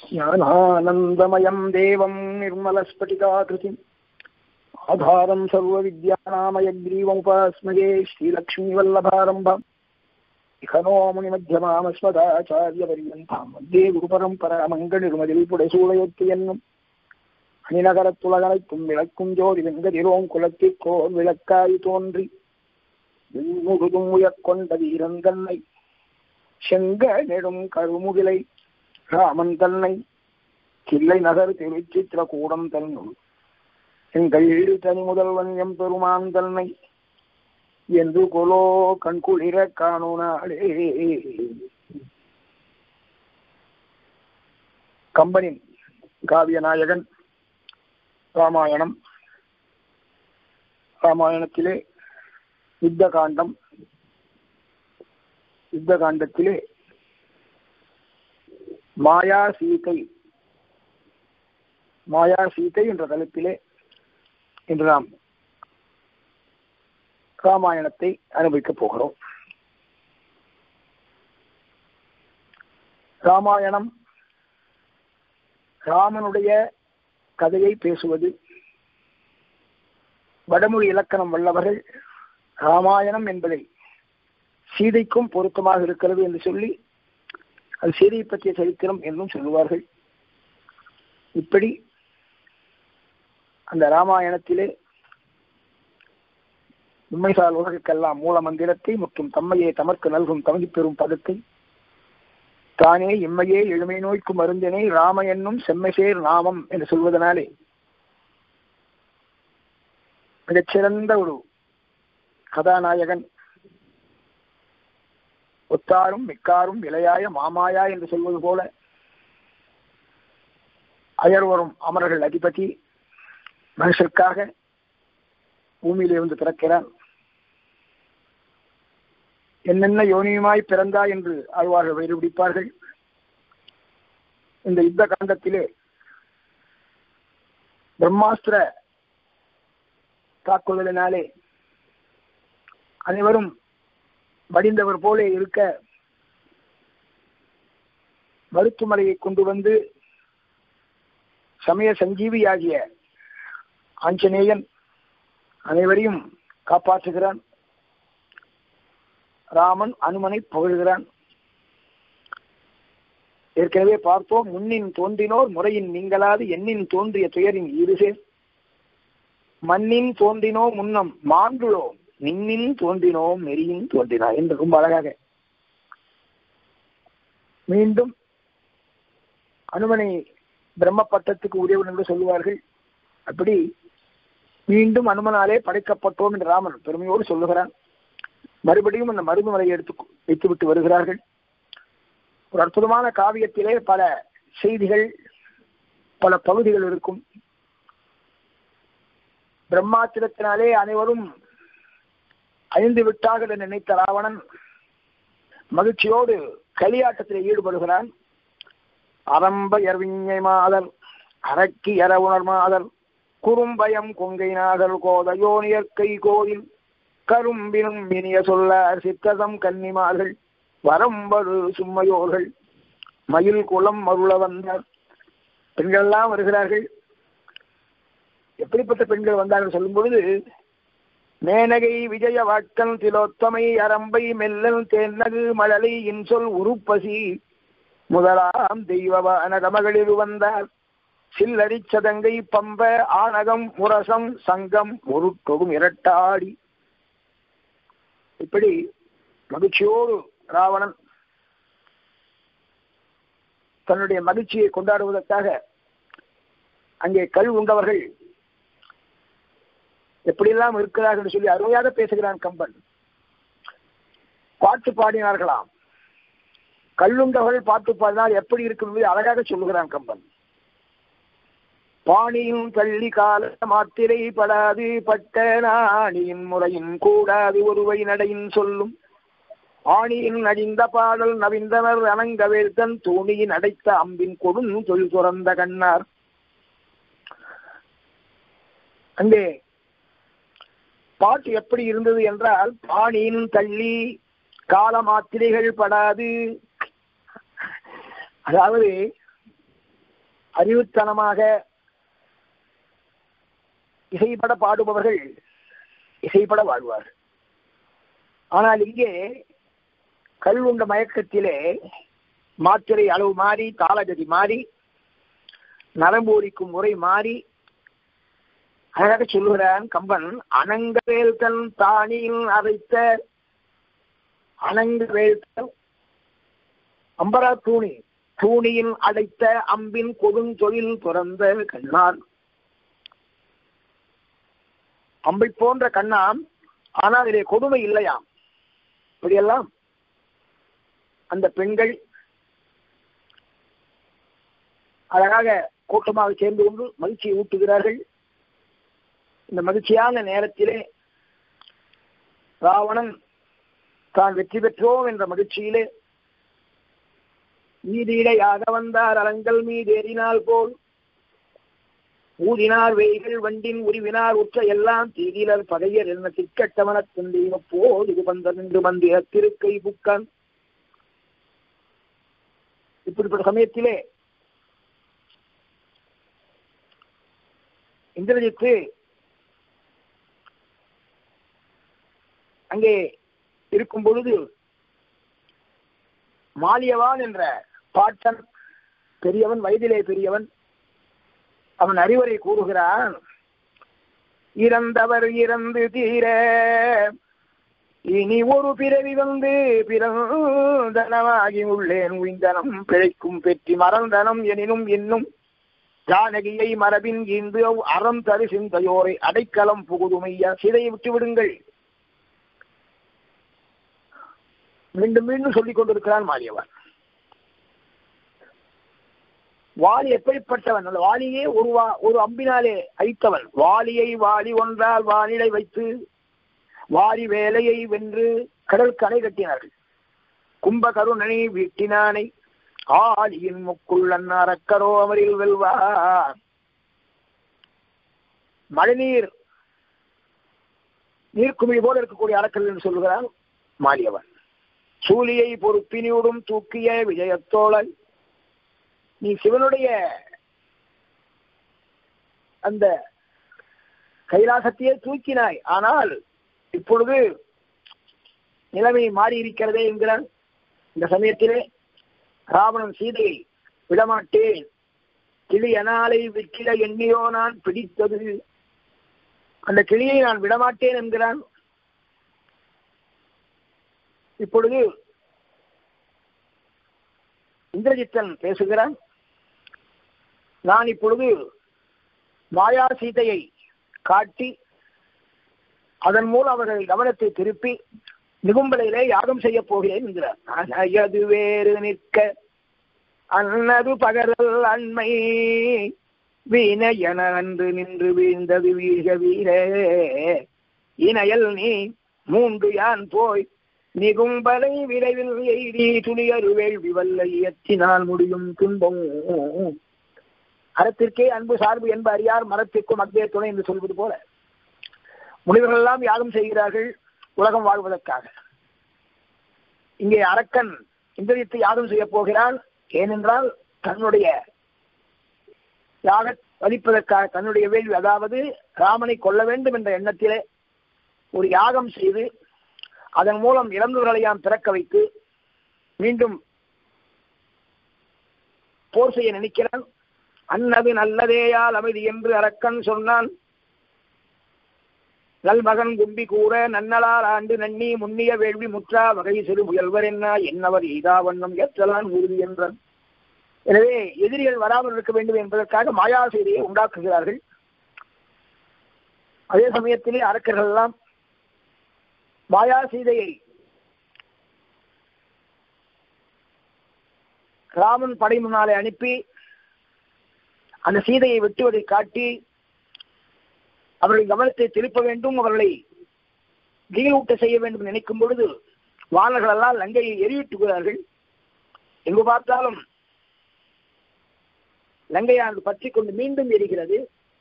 ज्ञानानन्दमयं देवं निर्मलस्फटिकाकृतिम् आधारं सर्वविद्यानामयग्रीवमुपास्महे श्रीलक्ष्मीवल्लभारम्भम् इखनो मुनिमध्यमामस्मदाचार्यपर्यन्तां वन्दे गुरुपरम्परामङ्गनिर्मदिल्पुडसूळयொத்தியன்னும் அணிநகரத்துலகனைக்கும் விளக்கும் ஜோதி வெங்கதிரோம் குலத்திற்கோர் விளக்காய் தோன்றி முழுதும் உயர்கொண்ட வீரன் தன்னை செங்க நெடும் கருமுகிலை ராமன் தன்னை கிள்ளை நகர் திருச்சித்திரகூடம் தன்னுள் எங்கள் தனி முதல்வன் எம் பெருமான் தன்னை என்று கொலோ கண்குளிர காணோனாளே. கம்பனின் காவிய நாயகன் ராமாயணம். ராமாயணத்திலே யுத்த காண்டத்திலே மாயா சீதை என்ற தலைப்பிலே இன்று நாம் ராமாயணத்தை அனுபவிக்கப் போகிறோம். ராமாயணம் ராமனுடைய கதையை பேசுவது. வடமொழி இலக்கணம் வல்லவர்கள் ராமாயணம் என்பதை சீதைக்கும் பொருத்தமாக இருக்கிறது என்று சொல்லி அது சீதையை பற்றிய சரித்திரம் என்றும் சொல்லுவார்கள். இப்படி அந்த ராமாயணத்திலே உண்மைசால் உலகுக்கெல்லாம் மூல மந்திரத்தை மற்றும் தம்மையே தமக்கு நல்கும் தமதி பெறும் பதத்தை தானே இம்மையே எழுமை நோய்க்கு மருந்தினை ராம என்னும் செம்மைசேர் நாமம் என்று சொல்வதனாலே மிகச்சிறந்த ஒரு கதாநாயகன். ஒத்தாரும் மிக்காரும் விளையாய மாமாயா என்று சொல்வது போல அயர்வரும் அமரர்கள் அதிபதி மனுஷருக்காக பூமியிலே வந்து பிறக்கிறார். என்னென்ன யோனியுமாய் பிறந்தா என்று ஆழ்வார்கள் வயிறு பிடிப்பார்கள். இந்த யுத்த காண்டத்திலே பிரம்மாஸ்திர தாக்குதலினாலே அனைவரும் மடிந்தவர் போலே இருக்க மருத்துவமனையை கொண்டு வந்து சமய சஞ்சீவியாகிய ஆஞ்சநேயன் அனைவரையும் காப்பாற்றுகிறான். ராமன் அனுமனை புகழ்கிறான். ஏற்கனவே பார்த்தோம், முன்னின் தோன்றினோர் முறையின் நீங்களாது எண்ணின் தோன்றிய துயரின் ஈடுசேர் மண்ணின் தோன்றினோ முன்னம் மாண்டுளோ நின்னின் தோன்றினோம் நெறியின் தோன்றினா என்று ரொம்ப அழகாக மீண்டும் அனுமனை பிரம்ம பட்டத்துக்கு உரியவன் என்று சொல்லுவார்கள். அப்படி மீண்டும் அனுமனாலே படைக்கப்பட்டோம் என்று ராமன் பெருமையோடு சொல்லுகிறான். மறுபடியும் அந்த மருந்துமலையை எடுத்து வைத்துவிட்டு வருகிறார்கள். ஒரு அற்புதமான காவியத்திலே பல செய்திகள் பல பகுதிகள் இருக்கும். பிரம்மாத்திரத்தினாலே அனைவரும் அழிந்து விட்டார்கள் என்று நினைத்த ராவணன் மகிழ்ச்சியோடு களியாட்டத்தில் ஈடுபடுகிறான். அரம்ப எர்விஞை மாதர் அரக்கி எற உணர் மாதர் குறும்பயம் கொங்கை நாகர் கோதையோனியற்கை கோயில் கரும்பினும் இனிய சொல்ல சித்ததம் கன்னிமார்கள் வரம்படு சும்மையோர்கள் மயில் குளம் மருள வந்தார். பெண்கள் எல்லாம் வருகிறார்கள். எப்படிப்பட்ட பெண்கள் வந்தார்கள் சொல்லும் பொழுது, மேனகை விஜய வாட்கன் திலோத்தமை அரம்பை மெல்லல் தேன்னகு மழலை இன்சொல் உருப்பசி முதலாம் தெய்வவான மகளிர் வந்தார். சில்லடி சதங்கை பம்ப ஆனகம் முரசம் சங்கம் முருட்டொடும் இரட்டாடி. இப்படி மகிழ்ச்சியோடு ராவணன் தன்னுடைய மகிழ்ச்சியை கொண்டாடுவதற்காக அங்கே கள் உண்டவர்கள் எப்படியெல்லாம் இருக்கிறார்கள் என்று சொல்லி அருமையாக பேசுகிறான் கம்பன். பாட்டு பாடினார்களாம். கல்லுண்டவர்கள் பாட்டு பாடினால் எப்படி இருக்கும் அழகாக சொல்லுகிறான் கம்பன். பாணியின் தள்ளி கால மாத்திரை படாது பட்ட நாணியின் முறையின் கூடாது ஒருவை நடையின் சொல்லும் ஆணியின் அடிந்த பாடல் நவிந்தனர் அனங்கவேழ்த்தன் தூணியின் அடைத்த அம்பின் கொடும் தொழில் துறந்த கண்ணார். அங்கே பாட்டு எப்படி இருந்தது என்றால், பாணியின் தள்ளி கால மாத்திரைகள் படாது, அதாவது அறிவுத்தனமாக இசைப்பட பாடுபவர்கள் இசைப்பட வாழ்வார். ஆனால் இங்கே கல்லுண்ட மயக்கத்திலே மாத்திரை அளவு மாறி, தாளகதி மாறி, நரம்பூரிக்கும் முறை மாறி அழகாக சொல்லுகிறான் கம்பன். அனங்கவேல்தன் தானியில் அரைத்த அனங்கவேல்தன் அம்பரா தூணி, தூணியில் அடைத்த அம்பின் கொடுந்தொழில் துறந்த கண்ணான். அம்பை போன்ற கண்ணாம், ஆனால் இதிலே கொடுமை இல்லையாம். இப்படியெல்லாம் அந்த பெண்கள் அழகாக கூட்டமாக சேர்ந்து கொண்டு மகிழ்ச்சியை ஊட்டுகிறார்கள். இந்த மகிழ்ச்சியான நேரத்திலே ராவணன் தான் வெற்றி பெற்றோம் என்ற மகிழ்ச்சியிலே நீதியிடையாக வந்தார் அலங்கள் மீதேறினால் போல் ஊதினார் வெய்கள் வண்டின் உரிவினார் உற்ற எல்லாம் தீதிலர் பகையர் என்ன திக்கட்டவன துண்டிய போல் இது வந்த நின்று மந்திர திருக்கை புக்கன். இப்படிப்பட்ட சமயத்திலே இந்திரஜித்து அங்கே இருக்கும் பொழுது மாலியவான் என்ற பாட்டன் பெரியவன், வயதிலே பெரியவன், அவன் அறிவுரை கூறுகிறான். இறந்தவர் இறந்து தீர இனி ஒரு பிறவி வந்து பிறந்தனமாகி உள்ளேன் உய்ந்தனம் பிழைக்கும் பெற்றி மறந்தனம் எனினும் இன்னும் ஜானகியை மரபின் ஈந்து அறம் தரு சிந்தையோரை அடைக்கலம் புகுதுமையா. சிதையை விட்டு விடுங்கள். மீண்டும் மீண்டும் சொல்லிக் கொண்டிருக்கிறான் மாலியவன். வாலி எப்படிப்பட்டவன்? அந்த வாலியே ஒரு அம்பினாலே அழித்தவன். வாலியை வாலி ஒன்றால் வானிலை வைத்து வாரி வேலையை வென்று கடல் கரை கட்டினார்கள். கும்பகருணனை வீட்டினானை ஆலியின் முக்குள் அன்னரக்கரோ அமரில் வெல்வார். மழைநீர் நீர்க்குமிழி போல இருக்கக்கூடிய அரக்கல் என்று சொல்லுகிறான் மாலியவன். சூலியை பொறுப்பினியோடும் தூக்கிய விஜயத்தோழன், நீ சிவனுடைய அந்த கைலாசத்தையே தூக்கினாய், ஆனால் இப்பொழுது நிலைமை மாறி இருக்கிறதே என்கிறான். இந்த சமயத்திலே ராவணன் சீதையை விடமாட்டேன், கிளியனாலை விற்கிட எண்ணியோ நான் பிடித்தது, அந்த கிளியை நான் விடமாட்டேன் என்கிறான். இப்பொழுது இந்திரஜித்தன் பேசுகிறான். நான் இப்பொழுது மாயா சீதையை காட்டி அதன் மூலம் அவர்கள் கவனத்தை திருப்பி நிகும்பலையிலே யாகம் செய்ய போகிறேன் என்கிறார். அது வேறு நிற்க அன்னது பகரல் அண்மை வீணையன அன்று நின்று வீழ்ந்தது வீழ்க வீரே இணையல் நீ மூன்று யான் போய் நிகும்பலை விரைவில் எய்தி துணியரு வேள்வி வல்ல இயற்றினால் முடியும் துன்பம். அறத்திற்கே அன்பு சார்பு என்ப அறியார் மரத்திற்கும் அக்தே துணை என்று சொல்வது போல முனிவர்கள் எல்லாம் யாகம் செய்கிறார்கள் உலகம் வாழ்வதற்காக. இங்கே அரக்கன் இந்திரஜித்தை யாகம் செய்ய போகிறான். ஏனென்றால் தன்னுடைய யாக வலிப்பதற்காக, தன்னுடைய வேள்வி, அதாவது ராமனை கொல்ல வேண்டும் என்ற எண்ணத்திலே ஒரு யாகம் செய்து அதன் மூலம் இறந்தவர்களையாம் பிறக்க வைத்து மீண்டும் போர் செய்ய நினைக்கிறான். அன்னது நல்லதேயால் அமைதி என்று அரக்கன் சொன்னான். நல்மகன் கும்பி கூற நன்னலால் ஆண்டு நன்னி முன்னிய வேள்வி முற்றா வகை சிறு முயல்வர் என்னவர் ஈதா வண்ணம் ஏற்றலான் உறுதி என்றான். எனவே எதிரிகள் வராமல் இருக்க வேண்டும் என்பதற்காக மாயா செய்தியை உண்டாக்குகிறார்கள். அதே சமயத்திலே அரக்கர்கள் எல்லாம் மாயா சீதையை ராமன் படை முன்னாலே அனுப்பி அந்த சீதையை வெட்டுவதை காட்டி அவர்கள் கவனத்தை திருப்ப வேண்டும், அவர்களை கீழூட்ட செய்ய வேண்டும் நினைக்கும் பொழுது வானர்கள் எல்லாம் லங்கையை எரிவிட்டுகிறார்கள். எங்கு பார்த்தாலும் லங்கையானது பற்றி கொண்டு மீண்டும் எரிகிறது.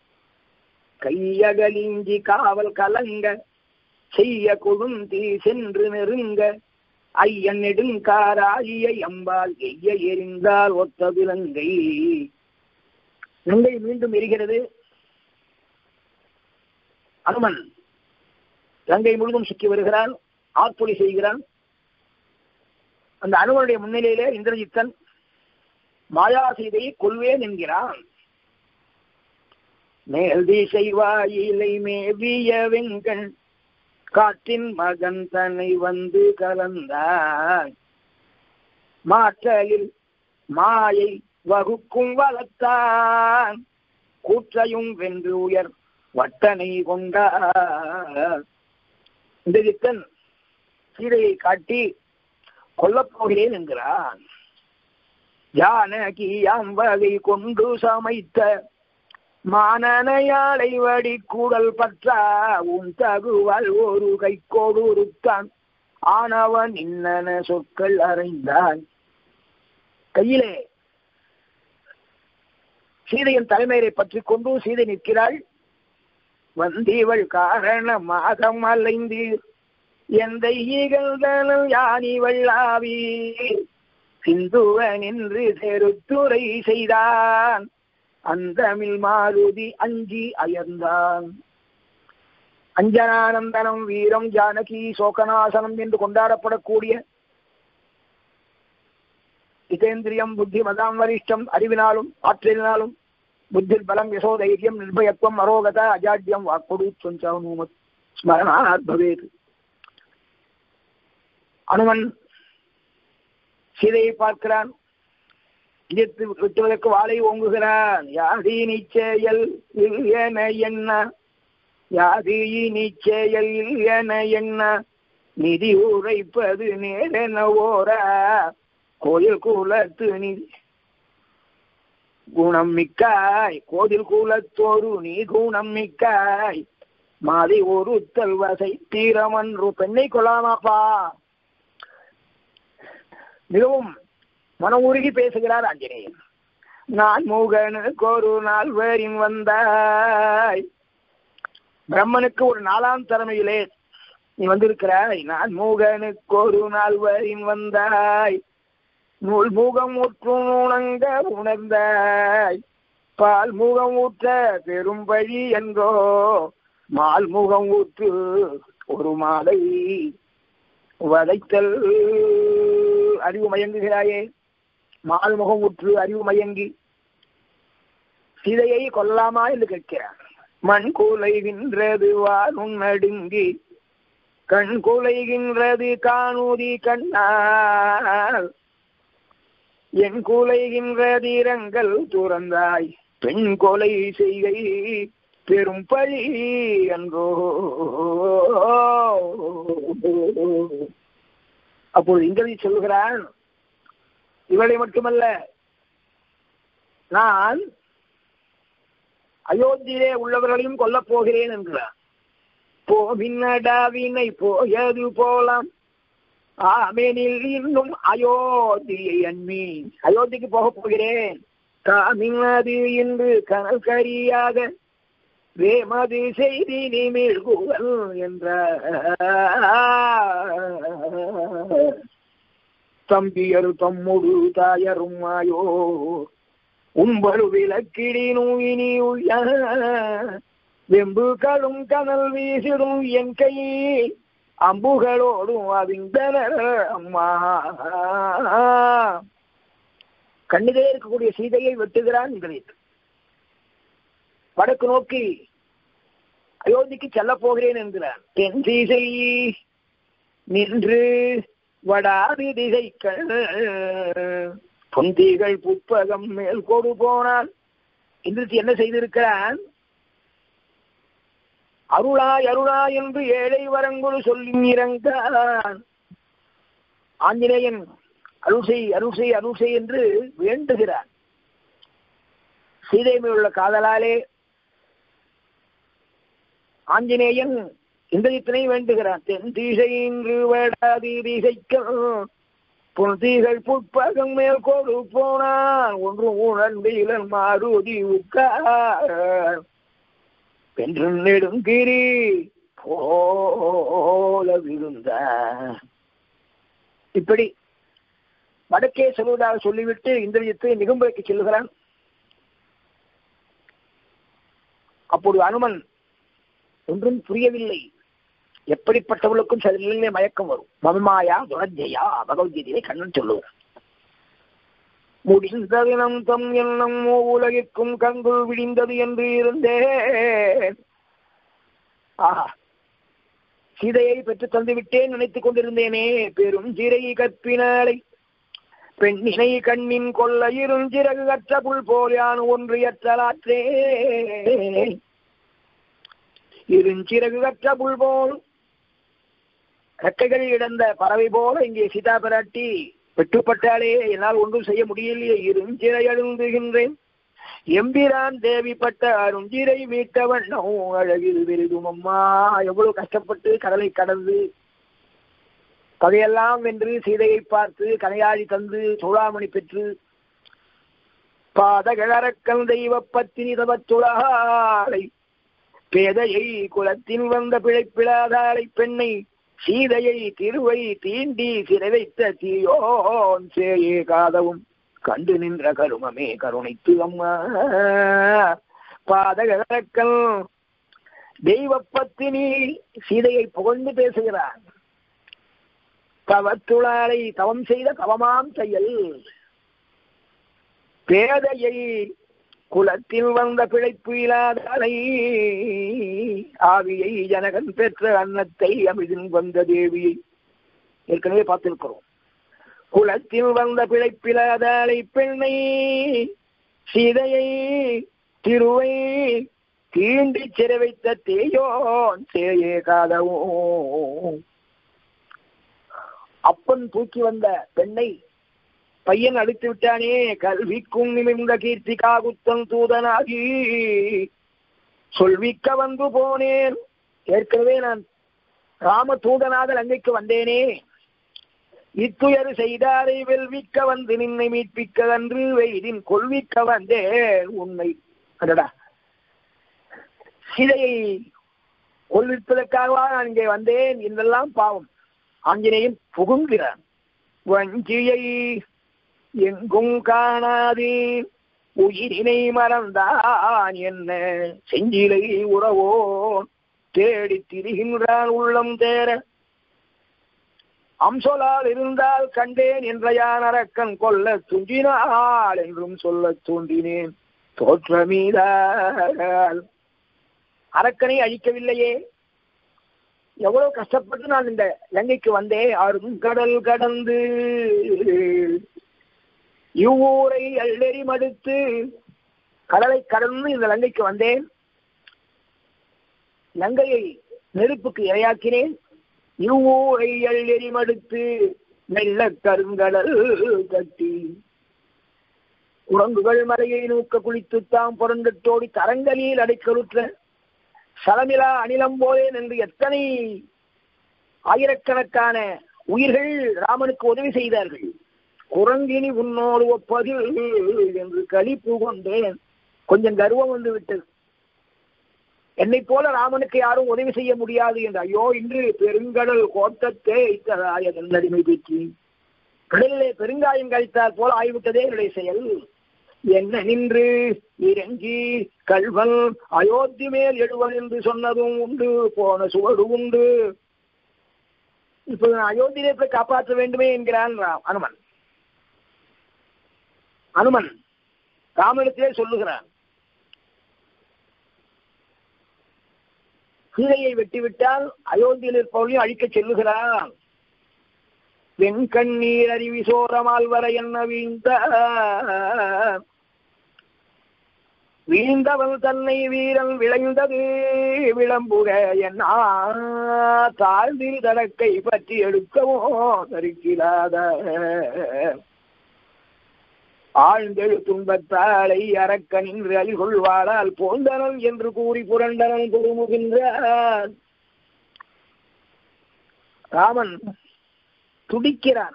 கையகலிஞ்சி காவல் கலங்க செய்ய கொழுந்தி சென்று நெருங்க ஐயன் நெடுங்காராய அம்பால் எய்ய எரிந்தால் ஒத்தது லங்கை நெங்கை மீண்டும் எரிகிறது. அனுமன் லங்கை முழுதும் சுற்றி வருகிறான், ஆட்பொலி செய்கிறான். அந்த அனுமனுடைய முன்னிலையிலே இந்திரஜித்தன் மாயா சீதையை கொல்வேன் என்கிறான். மேல் திசை வாயிலை மேவிய வெங்கண் காற்றின் மகன் தன்னை வந்து கலந்தாய், மாற்றலில் மாயை வகுக்கும் வளத்தான், கூற்றையும் வென்று உயர் வட்டனை கொண்டார். இந்திரஜித்தன் சீதையை காட்டி கொல்லப்போகிறேன் என்கிறான். ஜானகி அம்பகை கொண்டு சமைத்த மானனையாளை வடி கூடல் பற்றா உன் தகுவால் ஒரு கை கொடுத்தான், ஆனவன் இன்னன சொற்கள் அறைந்தான். கையிலே சீதையின் தலைமையை பற்றி கொண்டு சீதை நிற்கிறாள். வந்திவள் காரணமாக அலைந்து எந்த ஈகழ்தலும் யானி வல்லாவி சிந்துவன் என்று தெருத்துரை செய்தான், அந்தமில் மாருதி அஞ்சி அயர்ந்தான். அஞ்சனானந்தனம் வீரம் ஜானகி சோகநாசனம் என்று கொண்டாடப்படக்கூடிய இதேந்திரியம் புத்தி மதாம் வரிஷ்டம், அறிவினாலும் ஆற்றலினாலும் புத்திர் பலம் யசோ தைரியம் நிர்பயத்துவம் அரோகத அஜாட்யம் வாக்குடு சொஞ்சமுமத் ஸ்மரணாத் பவேத். அனுமன் சீதையை பார்க்கிறான், இடித்து விட்டுவதற்கு வாளை ஓங்குகிறான். யாதி நிச்சயல் என என்ன, யாதி நிச்சயல் என என்ன, நிதி உரைப்பது நேரென ஓரா, கோயில் கூலத்து நிதி குணம் மிக்காய், கோதில் கூலத்தோரு நீ குணம் மிக்காய், மாதி ஒரு தல்வசை தீரமன்று. பெண்ணை கொள்ளாமாப்பா. மிகவும் மன உருகி பேசுகிறார் ஆஞ்சநேயன். நான் மூகனுக்கு ஒரு நாள் வேறின் வந்தாய், பிரம்மனுக்கு ஒரு நாலாம் தலைமையிலே நீ வந்திருக்கிறாய். நான் மூகனுக்கு ஒரு நாள் வேறின் வந்தாய், நூல் மூகம் ஊற்று உணங்க உணர்ந்தாய், பால் மூகம் ஊற்ற பெரும் வழி என்றோ, மால் மூகம் ஊற்று ஒரு மாலை வதைத்தல். அறிவு மயங்குகிறாயே, மால் முகம் ஊற்று அறிவு மயங்கி சீதையை கொல்லாமா என்று கேட்கிறார். மண் கூலைகின்றது வானும் நடுங்கி, கண் கூலைகின்றது காணூதி கண்ணால், என் கூலைகின்ற தீரங்கள் துறந்தாய், பெண் கொலை செய்கை பெரும் பழி என்றோ. அப்போது இந்திரஜி சொல்லுகிறான், இவளை மட்டுமல்ல, நான் அயோத்தியிலே உள்ளவர்களையும் கொல்லப் போகிறேன் என்கிறான். போவினடாவினை போயது போலாம், ஆமேனில் இன்னும் அயோத்தியை அன்மி, அயோத்திக்கு போக போகிறேன். காமினது என்று கனல் கரியாக வேமது செய்தி நிமிழ்குவல் என்ற. தம்பியரு தம்முடு தாயரும் ஆயோ உம்பரு விளக்கிடினும் இனி உய வெம்பு கடும் கனல் வீசிடும் என் கை அம்புகளோடும் அவிந்தனர் அம்மா. கண்ணிலே இருக்கக்கூடிய சீதையை வெட்டுகிறான் இந்திரஜித். வடக்கு நோக்கி அயோத்திக்கு செல்ல போகிறேன் என்கிறான். தென் திசை நின்று வடாதி திசைகள் பொந்திகள் புட்பகம் மேல் கொடு போனான். இந்திரஜித் என்ன செய்திருக்கிறான்? அருளாய் அருளாய் என்று ஏழை வரங்குழு சொல்லி இறங்கான். ஆஞ்சநேயன் அருள்சை அருள்சை அருள்சை என்று வேண்டுகிறான். சீதை மேல் உள்ள காதலாலே ஆஞ்சநேயன் இந்திரஜித்தனை வேண்டுகிறான். தென் திசை இன்று வடாதி திசைக்கும் பொந்திகள் புட்பகம் மேல் கொடு போனான், ஒன்று உணர்ந்தீழன் மாருதி உட்கார் என்று நெடுங்கிரி போல விருந்த. இப்படி வடக்கே செல்வதாக சொல்லிவிட்டு இந்திரஜித்து நிகும்பைக்கு செல்லுகிறான். அப்போது அனுமன் ஒன்றும் புரியவில்லை. எப்படிப்பட்டவர்களுக்கும் சில நிலையிலே மயக்கம் வரும். மம்மாயா துரஜயா பகவத்கீதையை கண்ணன் சொல்லுவார். முடிந்த தினம் தம் எண்ணம் உலகிற்கும் கங்குள் விடிந்தது என்று இருந்தேன். ஆஹா, சீதையை பெற்று தந்து விட்டேன் நினைத்துக் கொண்டிருந்தேனே. பெரும் சிறை கற்பினாலை பெண்ணினை கண்ணின் கொள்ள இருஞ்சிறகு கற்ற புல் போல் யான் ஒன்று எற்றலாற்றே. இருஞ்சிறகு கற்ற புல் போல் ரெக்கைகள் இழந்த பறவை போல இங்கே சீதா பிராட்டி வெட்டுப்பட்டாலே என்னால் ஒன்றும் செய்ய முடியலையே. இருஞ்சிறை எழுந்துகின்றேன் எம்பிரான் தேவிப்பட்ட அருஞ்சிறை மீட்ட வண்ணம் அழகில் விருதும். அம்மா, எவ்வளவு கஷ்டப்பட்டு கடலை கடந்து பகையெல்லாம் வென்று சீதையை பார்த்து கனையாழி தந்து சூடாமணி பெற்று பாதகளரக்கல் தெய்வ பத்தினி தவத்துளாலை பேதையை குலத்தில் வந்த பிழைப்பிழாதாளை பெண்ணை சீதையை திருவை தீண்டி சிறை வைத்த தீயோன் சேயே காதவும் கண்டு நின்ற கருமமே கருணைத்து அம்மா. பாதகளரக்கல் தெய்வ பத்தினி சீதையை புகழ்ந்து பேசுகிறான். தவத்துளாலை தவம் செய்த தவமாம் செயல். பேதையை குலத்தில் வந்த பிழைப்பு இல்லாதலை ஆவியை ஜனகன் பெற்ற அன்னத்தை அமிதின் வந்த தேவியை ஏற்கனவே பார்த்திருக்கிறோம். குலத்தில் வந்த பிழைப்பிலாதாளை பெண்ணை சீதையை திருவை தீண்டி சிறை வைத்த தேயோன் சேயே காதவும். அப்பன் தூக்கி வந்த பெண்ணை பையன் அடித்து விட்டானே. கல்விக்கும் நிமிர்ந்த கீர்த்திகா குத்தன் தூதனாகி சொல்விக்க வந்து போனேன். ஏற்கனவே நான் ராம தூதனாக லங்கைக்கு வந்தேனே. இத்துயர் செய்தாரை வெல்விக்க வந்து நின்னை மீட்பிக்க அன்று வெயிலின் கொள்விக்க வந்தேன் உன்னை. அடடா, சீதையை கொள்விப்பதற்காகவா நான் இங்கே வந்தேன் என்றெல்லாம் பாவம் ஆஞ்சநேயன் புகுங்கிறான். வஞ்சியை எங்கும் காணாதே உயிரினை மறந்தான் என்ன செஞ்சிலை உறவோ தேடி திரிகின்றான் உள்ளம் தேர. அம்சொலால் இருந்தால் கண்டேன் என்ற யான் அரக்கன் கொல்ல துஞ்சினாள் என்றும் சொல்ல தோன்றினேன் தோற்றமீதால். அரக்கனை அழிக்கவில்லையே, எவ்வளவு கஷ்டப்பட்டு நான் இந்த லங்கைக்கு வந்தேன். அரும் கடல் கடந்து இவ்வூரை எள்ளெறி மடுத்து கடலை கடந்து இந்த லங்கைக்கு வந்தேன். லங்கையை நெருப்புக்கு இரையாக்கினேன். இவ்வூரை எள்ளெறி மடுத்து மெல்ல கருங்கடல் கட்டி குரங்குகள் மலையை நோக்க குளித்துத்தாம் புரண்டோடி தரங்கலில் அடைக்கலுற்ற சலமிலா அணிலம் போலேன் என்று எத்தனை ஆயிரக்கணக்கான உயிர்கள் ராமனுக்கு உதவி செய்தார்கள். குரங்கினி உன்னோடு ஒப்பதில் என்று களிப்பு கொண்டேன். கொஞ்சம் கர்வம் வந்து விட்டது. என்னை போல ராமனுக்கு யாரும் உதவி செய்ய முடியாது என்று. ஐயோ, இன்று பெருங்கடல் கோட்டத்தே இத்ததாய நன்னடிமை பெற்றி கடலிலே பெருங்காயம் கழித்தால் போல ஆய்விட்டதே என்னுடைய செயல். என்ன நின்று இறங்கி கல்வன் அயோத்தி மேல் எழுவன் என்று சொன்னதும் உண்டு, போன சுவடு உண்டு. இப்போது நான் அயோத்தியை போய் காப்பாற்ற வேண்டுமே என்கிறான் அனுமன். அனுமன் ராமனிடத்திலே சொல்லுகிறான், சீதையை வெட்டிவிட்டால் அயோத்தியில் இருப்பவர்களையும் அழிக்க செல்லுகிறான். வெண்கண்ணீர் அருவி சோரமால் வர என்ன வீழ்ந்தவன் தன்னை வீரன் விளைந்தது விளம்புக என்ன தாழ்ந்தில் தடக்கை பற்றி எடுக்கவோ தருக்கிறாத ஆழ்ந்தெழு துன்பத்தாளை அரக்கனின் அழிகொள்வாளால் போந்தனன் என்று கூறி புரண்டனன் பொறுமுகின்றான். ராமன் துடிக்கிறான்.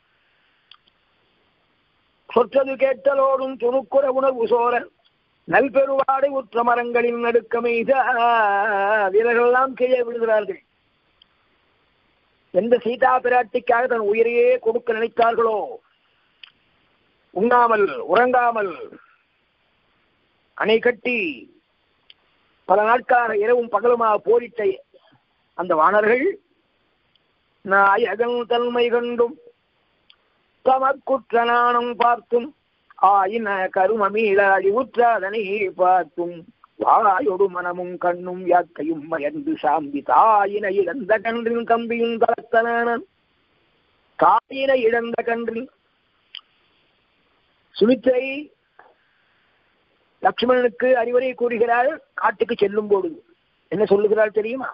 சொற்றது கேட்டலோடும் துணுக்குற உணர்வு சோர நல்பெருவாடை உற்ற மரங்களின் நடுக்கமைத வீரர்களெல்லாம் கீழே விழுகிறார்கள். எந்த சீதா பிராட்டிக்காக தன் உயிரையே கொடுக்க நினைத்தார்களோ, உண்ணாமல் உறங்காமல் அணை கட்டி பல நாட்களாக இரவும் பகலுமாக போரிட்ட அந்த வானர்கள் நாயகன் தன்மை கண்டும் தமக்குற்ற நாணம் பார்த்தும் ஆயின கருமமீள அழிவுற்றாதனை பார்த்தும் வாயொடு மனமும் கண்ணும் யாக்கையும் மயந்து சாம்பி தாயின இழந்த கன்றின் கம்பியும் தளத்தனான தாயின இழந்த கன்றில் சுமித்திரை லட்சுமணனுக்கு அறிவுரை கூறுகிறாள். காட்டுக்கு செல்லும் போது என்ன சொல்லுகிறாள் தெரியுமா?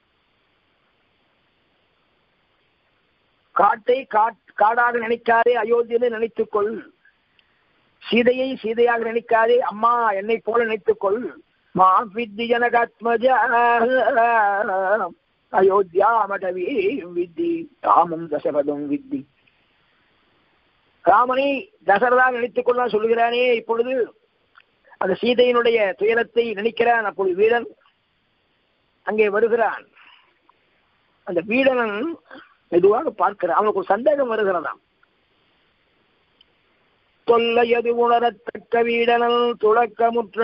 காட்டை காடாக நினைக்காதே, அயோத்தியை நினைத்துக் கொள். சீதையை சீதையாக நினைக்காதே, அம்மா என்னை போல நினைத்துக் கொள். மா வித்தி ஜனகாத்மஜா அயோத்தியா மடவி வித்தி ராமம் தசரதம் வித்தி. ராமனை தசரதா நினைத்துக் கொள்ள சொல்லுகிறானே, இப்பொழுது அந்த சீதையினுடைய துயரத்தை நினைக்கிறான். அப்பொழுது வீடன் அங்கே வருகிறான். அந்த வீடனன் மெதுவாக பார்க்கிறான். அவனுக்கு ஒரு சந்தேகம் வருகிறதாம். தொல்லையது உணரத்தக்க வீடனல் துளக்கமுற்ற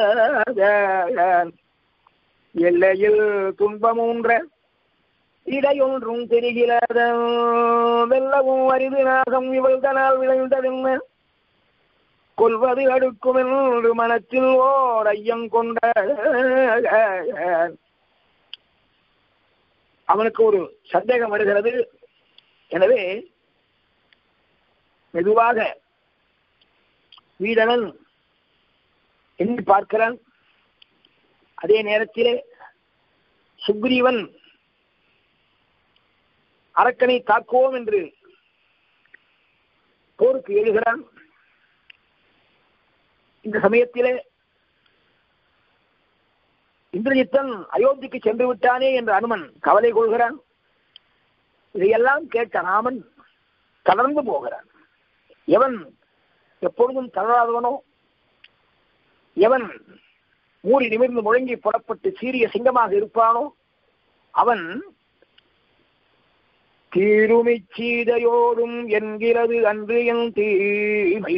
எல்லையில் துன்பமூன்ற இடையொன்றும் தெரிகிறத வெல்லவும் அரிது நாகம் இவள்தனால் விளைந்ததென்ன கொல்வது அடுக்கும் என்று மனத்தில் ஓர் ஐயம் கொண்ட அவனுக்கு ஒரு சந்தேகம் வருகிறது. எனவே மெதுவாக வீடனன் எண்ணி பார்க்கிறான். அதே நேரத்திலே சுக்ரீவன் அரக்கனை தாக்குவோம் என்று போருக்கு எழுகிறான். இந்த சமயத்திலே இந்திரஜித்தன் அயோத்திக்கு சென்று விட்டானே என்று அனுமன் கவலை கொள்கிறான். இதையெல்லாம் கேட்ட ராமன் தளர்ந்து போகிறான். எவன் எப்பொழுதும் தளராதவனோ, எவன் மூடி நிமிர்ந்து முழங்கி புறப்பட்டு சீரிய சிங்கமாக இருப்பானோ அவன் தீருமி சீதையோடும் என்கிறது அன்று என் தீமை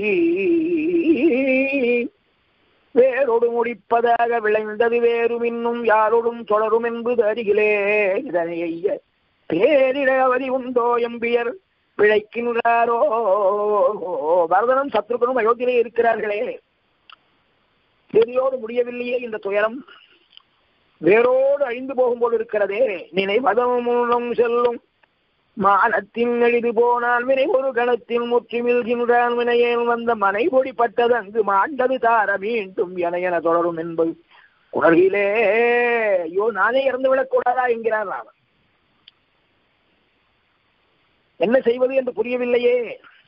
வேரோடு முடிப்பதாக விளைந்தது வேறும் இன்னும் யாரோடும் தொடரும் என்பது அருகிலே இதனை பேரிடவதி உண்டோ எம்பியர் பிழைக்கின்றாரோ. பரதனும் சத்ருகனும் அயோத்தியிலே இருக்கிறார்களே, தேதியோடு முடியவில்லையே இந்த துயரம், வேரோடு அழிந்து போகும் போது இருக்கிறதே. நினைவதமும் செல்லும் மானத்தின் எளிது போனால் வினை ஒரு கணத்தில் முற்றிமிழ்கின்றான் வினையேன் வந்த மனை பொடிப்பட்டது அங்கு மாண்டது தார மீண்டும் என தொடரும் என்பது உணர்கிலே. ஐயோ, நானே இறந்து விடக்கூடாதா என்கிறார் ராமன். என்ன செய்வது என்று புரியவில்லையே.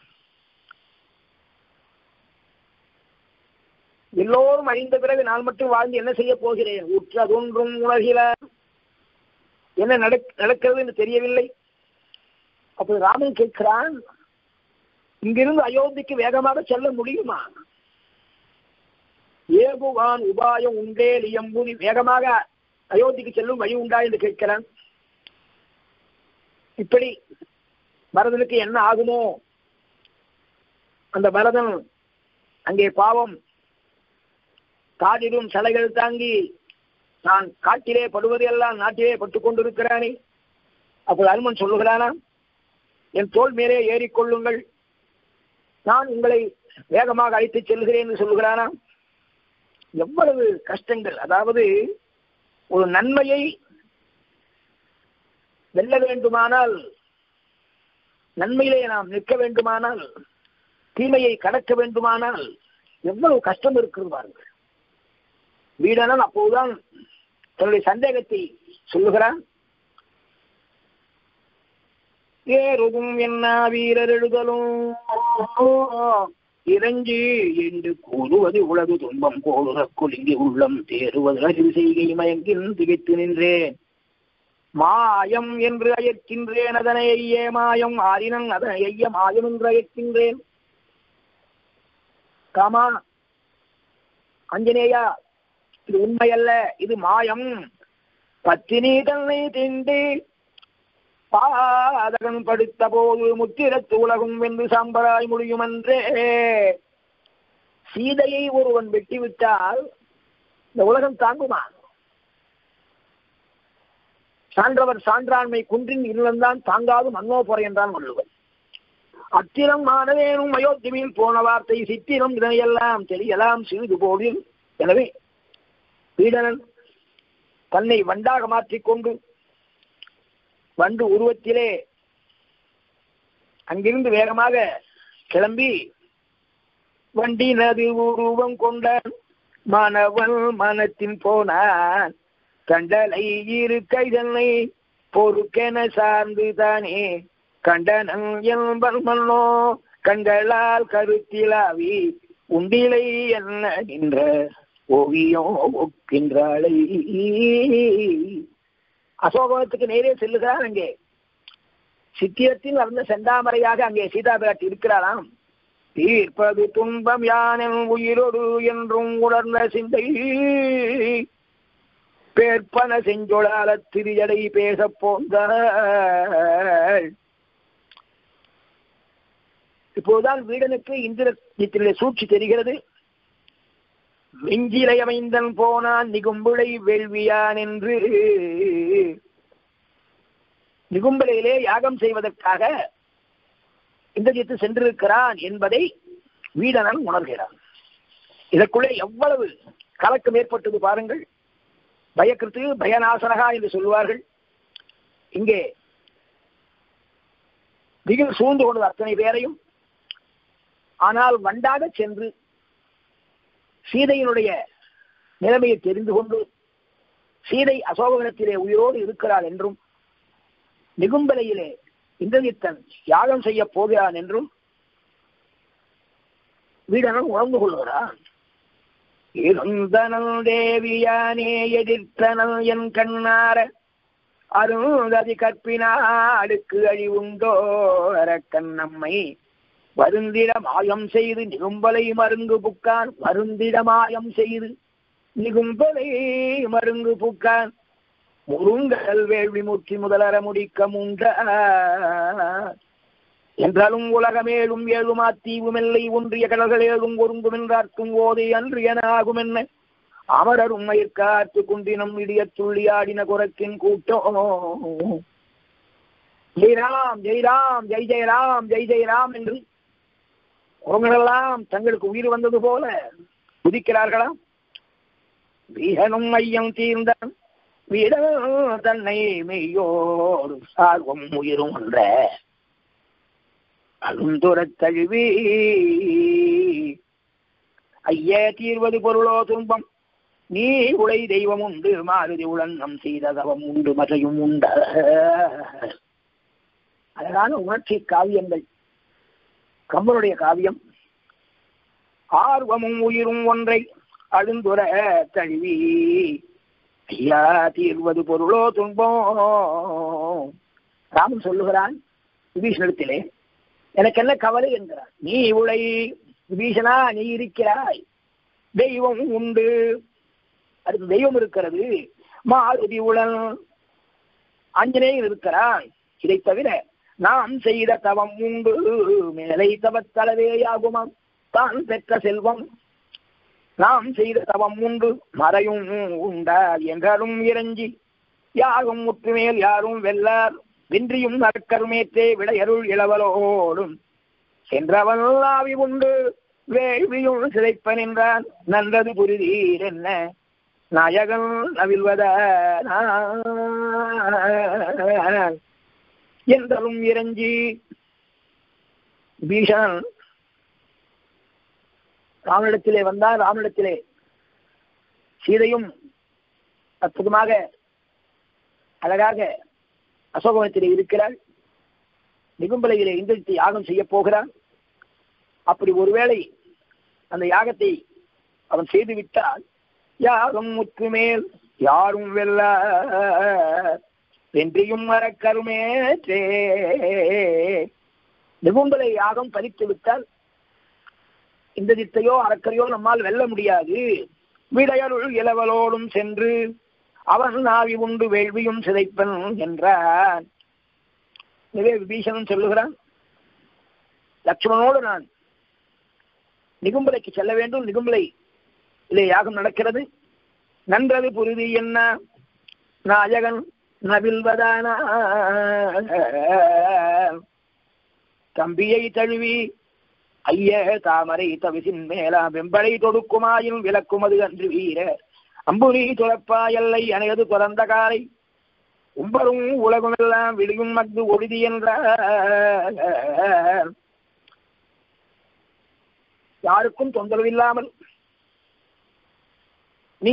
எல்லோரும் அழிந்த பிறகு நான் மட்டும் வாழ்ந்து என்ன செய்ய போகிறேன்? உற்றதொன்றும் உணர்கிறார். என்ன நடக்கிறது என்று தெரியவில்லை. அப்போது ராமன் கேட்கிறான், இங்கிருந்து அயோத்திக்கு வேகமாக செல்ல முடியுமா? ஏகுவான் உபாயம் உண்டே எம்புதி, வேகமாக அயோத்திக்கு செல்லும் வழி உண்டா என்று கேட்கிறான். இப்படி பரதனுக்கு என்ன ஆகுமோ? அந்த பரதன் அங்கே பாவம் காடிடும் சலைகள் தாங்கி நான் காட்டிலே படுவதெல்லாம் நாட்டிலே பட்டுக் கொண்டிருக்கிறானே. அப்போது அனுமன் சொல்லுகிறானா, என் தோள் மேலே ஏறிக்கொள்ளுங்கள், நான் உங்களை வேகமாக அழைத்துச் செல்கிறேன் என்று சொல்லுகிறானா. எவ்வளவு கஷ்டங்கள்! அதாவது ஒரு நன்மையை வெல்ல வேண்டுமானால், நன்மையிலே நாம் நிற்க வேண்டுமானால், தீமையை கடக்க வேண்டுமானால் எவ்வளவு கஷ்டம் இருக்கிறது பாருங்கள். வீடனன் அப்போதுதான் தன்னுடைய சந்தேகத்தை சொல்லுகிறான். ஏறுதும் என்ன வீரர் எழுதலும் இறங்கி என்று கூறுவது உலகு துன்பம் போலுற குலுங்கி உள்ளம் தேறுவது அறிவு செய்கை மயங்கின் திகைத்து நின்றேன். மாயம் என்று அயற்கின்றேன் அதனை ஐய மாயம் ஆறினன் அதனை ஐய மாயம் என்று அயற்கின்றேன். காமா, அஞ்சனேயா, இது உண்மையல்ல, இது மாயம். பத்தினி தன்னை திண்டி பாதகன் படுத்த போது முத்திரத்து உலகும் வென்று சாம்பராய் முடியுமன்றே. சீதையை ஒருவன் வெட்டிவிட்டால் இந்த உலகம் தாங்குமா? சான்றவர் சான்றாண்மை குன்றின் இல்லம்தான் தாங்காது மன்னோ பொறை என்றான் வள்ளுவர். அத்திரம் மானவேனும் அயோத்தியில் போன வார்த்தை சித்திரம் இதனையெல்லாம் தெரியலாம் சிறிது போதில். எனவே வீடனன் தன்னை வண்டாக மாற்றிக்கொண்டு வண்டு உருவத்திலே அங்கிருந்து வேகமாக கிளம்பி வண்டினது உருவம் கொண்டான் மாணவன் மனத்தின் போனான் கண்டலை இரு கைதனை பொறுக்கென சார்ந்து தானே கண்டனன் என்பன் மன்னோ கண்களால் கருத்திலாவி உண்டிலை என்ன நின்ற ஓவியம் ஒக்கின்றாளை. அசோகவனத்துக்கு நேரே செல்லுகிறார். அங்கே சித்திரத்தில் வந்த செந்தாமரையாக அங்கே சீதா பிராட்டி இருக்கிறாராம். தீர்ப்பது துன்பம் யானென் உயிரோடு என்றும் உணர்ந்த சிந்தை பேர்ப்பன செஞ்சொழால திரியடை பேச போந்தாள். இப்போதுதான் வீடனுக்கு இந்திரத்திலே சூழ்ச்சி தெரிகிறது. வெஞ்சிலை அமைந்தன் போனான் நிகும்புளை வேள்வியான் என்று. நிகும்பலையிலே யாகம் செய்வதற்காக இந்திரஜித்து சென்றிருக்கிறான் என்பதை வீடனன் உணர்கிறான். இதற்குள்ளே எவ்வளவு கலக்கம் ஏற்பட்டது பாருங்கள். பயக்கிருத்து பயநாசனகா என்று சொல்லுவார்கள். இங்கே திகில் சூழ்ந்து கொண்டது அத்தனை பேரையும். ஆனால் வண்டாக சென்று சீதையினுடைய நிலைமையை தெரிந்து கொண்டு சீதை அசோகவனத்திலே உயிரோடு இருக்கிறாள் என்றும் நிகும்பலையிலே இந்திரஜித்தன் யாகம் செய்ய போகிறான் என்றும் வீடனன் உணர்ந்து கொள்கிறான். இருந்தனல் தேவியானே எதிர்த்தனல் என் கண்ணார அருந்ததி கற்பினாளுக்கு அழிவுண்டோ அரக்கன் நம்மை வருந்திட மாயம் செய்து நிகும்பலை மருங்கு புக்கான். வருந்திட மாயம் செய்து நிகும்பலை மருங்கு புக்கான் முருங்கல் வேள்வி முற்றி முதலற முடிக்க முண்ட என்றாலும் உலகமேலும் ஏழுமா தீவுமெல்லை ஒன்றிய கடல்கள் ஏழும் ஒருங்கும் என்றார்க்கும் ஓதை அன்று என ஆகும் என்ன அமரரும் மயிர்காத்து குண்டினம் இடிய துள்ளியாடின குரக்கின் கூட்டம். ஜெய்ராம் ஜெய்ராம் ஜெய் ஜெயராம் ஜெய் ஜெயராம் என்று குரங்களெல்லாம் தங்களுக்கு உயிர் வந்தது போல குதிக்கிறார்களாம். வீரனும் ஐயம் தீர்ந்தான் வீட தன்னை மெய்யோடு சார்வம் உயிரும் என்ற அருந்துரத் தழுவி ஐயே தீர்வது பொருளோ துன்பம் நீ உடை தெய்வம் உண்டு மாருதி உளன்னம் செய்த தவம் உண்டு மறையும் உண்ட. அழகான உணர்ச்சி காவியங்கள் கம்பனுடைய காவியம். ஆர்வமும் உயிரும் ஒன்றை அழுந்துர தழுவி ஐயா தீர்வது பொருளோ துன்பம். ராமன் சொல்லுகிறான் விபீஷணத்திலே எனக்கு என்ன கவலை என்கிறான். நீ உளை விபீஷணா நீ இருக்கிறாய் தெய்வம் உண்டு. அதுக்கு தெய்வம் இருக்கிறது. மாருதி உளன் ஆஞ்சநேயன் இருக்கிறான். இதை தவிர நாம் செய்த தவம் உண்டு மேலை தவத்தளவேயாகுமாம் தான் பெற்ற செல்வம். நாம் செய்த தவம் உண்டு மறையும் உண்டால் என்றாலும் இறஞ்சி யாரும் முற்றுமேல் யாரும் வெல்லார் வென்றியும் நற்கருமேற்றே விடையருள் இளவலோடும் சென்றவன் ஆவி உண்டு வேள்வியும் சிதைப்பன் என்றான் நன்றது புரிதீர் என்ன நாயகன் நவில்வத என்றலும் இறஞ்சி. பீஷன் ராமனிடத்திலே வந்தார். ராமனிடத்திலே சீதையும் அற்புதமாக அழகாக அசோகவனத்திலே இருக்கிறாள். நிகும்பலையிலே இந்திரஜித்தை யாகம் செய்ய போகிறான். அப்படி ஒருவேளை அந்த யாகத்தை அவன் செய்துவிட்டால் யாகம் முற்று மேல் யாரும் வெல்ல வென்றியும் மரக்கருமேற்றே. நிகும்பலை யாகம் பறித்து விட்டால் இந்திரஜித்தையோ அரக்கரையோ நம்மால் வெல்ல முடியாது. விடையருள் இளவலோடும் சென்று அவன் நாவி உண்டு வேள்வியும் சிதைப்பன் என்றான். எனவே விபீஷணன் சொல்லுகிறான் லட்சுமணனோடு நான் நிகும்பலைக்கு செல்ல வேண்டும். நிகும்பலை இல்லை யாகம் நடக்கிறது. நன்றது புரிதி என்ன நாயகன் நவில்வதான தம்பியை தழுவி ஐய தாமரை தவிசின் மேலா வெம்பளை தொடுக்குமாயின் விளக்குமது அன்று வீர அம்புரி துறப்பாயல்லை அணையது பிறந்த காலை உம்பரும் உலகமெல்லாம் விழியும் மக்கு ஒழுதி என்ற யாருக்கும் தொந்தரவில்லாமல் நீ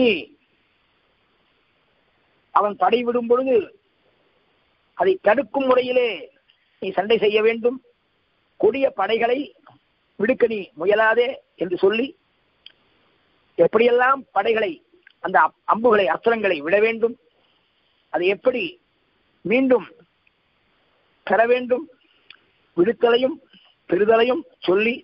அவன் தடை விடும் பொழுது அதை தடுக்கும் முறையிலே நீ சண்டை செய்ய வேண்டும். கொடிய படைகளை விடுக்க நீ முயலாதே என்று சொல்லி எப்படியெல்லாம் படைகளை அந்த அம்புகளை அஸ்திரங்களை விட வேண்டும், அதை எப்படி மீண்டும் பெற வேண்டும், விடுத்தலையும் பெறுதலையும் சொல்லி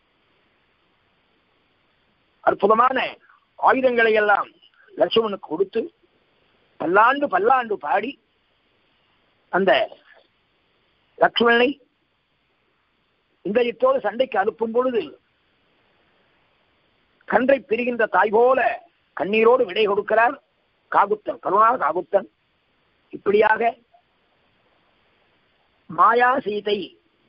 அற்புதமான ஆயுதங்களை எல்லாம் லட்சுமணனுக்கு கொடுத்து பல்லாண்டு பல்லாண்டு பாடி அந்த லட்சுமணனை இந்திரஜித்தோடு சண்டைக்கு அனுப்பும் பொழுது கன்றை பிரிகின்ற தாய் போல கண்ணீரோடு விடை கொடுக்கிறார் காகுத்தன், கருணா காகுத்தன். இப்படியாக மாயா சீதை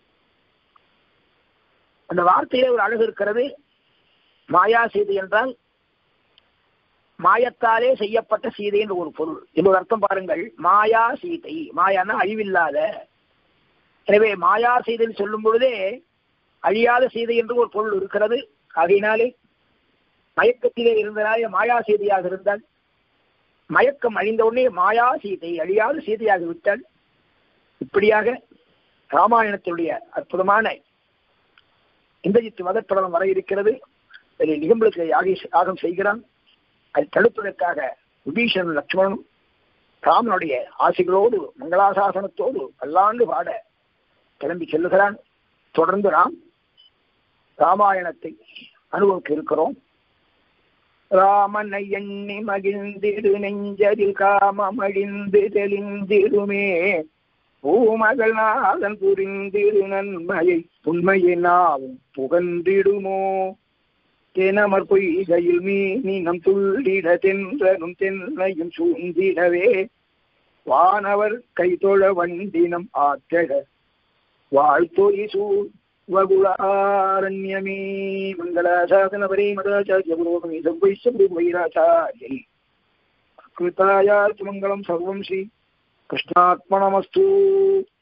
அந்த வார்த்தையிலே ஒரு அழகு இருக்கிறது. மாயா சீதை என்றால் மாயத்தாலே செய்யப்பட்ட சீதை என்று ஒரு பொருள். இன்னொரு அர்த்தம் பாருங்கள், மாயா சீதை, மாயானா அழிவில்லாத. எனவே மாயா சீதை சொல்லும் பொழுதே அழியாத சீதை என்று ஒரு பொருள் இருக்கிறது. ஆகையினாலே மயக்கத்திலே இருந்தனாலே மாயா சீதையாக இருந்தால், மயக்கம் அழிந்தவுடனே மாயா சீதை அழியாத சீதையாக விட்டால். இப்படியாக ராமாயணத்தினுடைய அற்புதமான இந்திரஜித் வதப்படம் வர இருக்கிறது. அதில் நிகம்பளுக்கு யாகம் செய்கிறான். அதை தடுப்பதற்காக விபீஷன் லட்சுமணனும் ராமனுடைய ஆசைகளோடு மங்களாசாசனத்தோடு பல்லாண்டு பாட கிளம்பி செல்லுகிறான். தொடர்ந்து நாம் ராமாயணத்தை அனுபவிக்க இருக்கிறோம். ராமனை எண்ணி மகிழ்ந்திடு நெஞ்சதில் காமமழிந்து தெளிந்திடுமே பூமகள் நாதன் புரிந்திடு நன்மையை உண்மையை நாவும் புகன்றிடுமோ தெனமர் பொய்கையில் மீனினம் துள்ளிட தென்றனும் தென்னையும் சூழ்ந்திடவே வானவர் கைதொழ வண்டினம் ஆற்றட வாழ்த்தொழி சூழ் வகுளாரண்யமே. மங்களாசாசனபரே மதாச்சாரிய புரோகமே சர்வைராச்சாரியை கிருதாயார்த்து மங்களம் சர்வம் ஸ்ரீ கிருஷ்ணார்ப்பணமஸ்து.